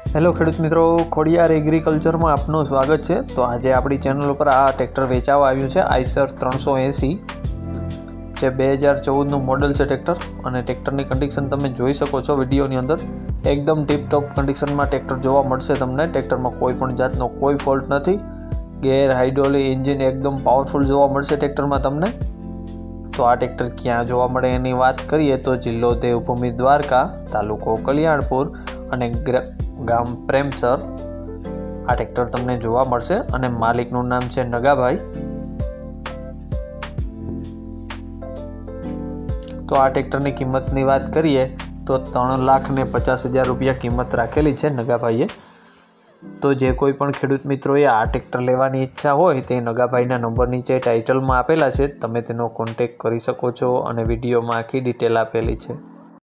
Hello ખેડૂત મિત્રો, ખોડિયાર એગ્રીકલ્ચરમાં આપનું સ્વાગત છે। તો આજે આપણી ચેનલ ઉપર આ ટ્રેક્ટર વેચાવા આવ્યું છે આઈસર 380 જે 2014નું મોડલ છે ટ્રેક્ટર। અને ટ્રેક્ટરની કન્ડિશન તમે જોઈ શકો છો વિડીયોની અંદર। એકદમ ટીપટોપ કન્ડિશનમાં ટ્રેક્ટર જોવા મળશે તમને। ટ્રેક્ટરમાં કોઈ પણ જાતનો કોઈ ફોલ્ટ નથી। ગેર, હાઇડ્રોલિક, એન્જિન એકદમ પાવરફુલ જોવા મળશે ટ્રેક્ટરમાં તમને। તો આ ટ્રેક્ટર ક્યાં જોવા મળે એની વાત કરીએ તો જિલ્લો દેવભૂમિ દ્વારકા, તાલુકો કલ્યાણપુર અને ગામ પ્રેમસર આ ટ્રેક્ટર તમને જોવા મળશે। અને માલિકનું નામ છે નગાભાઈ। તો આ ટ્રેક્ટરની કિંમતની વાત કરીએ તો 3,50,000 રૂપિયા કિંમત રાખેલી છે નગાભાઈએ। તો જે કોઈ પણ ખેડૂત મિત્રોએ આ ટ્રેક્ટર લેવાની ઈચ્છા હોય તે નગાભાઈના નંબર નીચે ટાઇટલમાં આપેલા છે, તમે તેનો કોન્ટેક્ટ કરી શકો છો અને વિડીયોમાં આખી ડિટેલ આપેલી છે।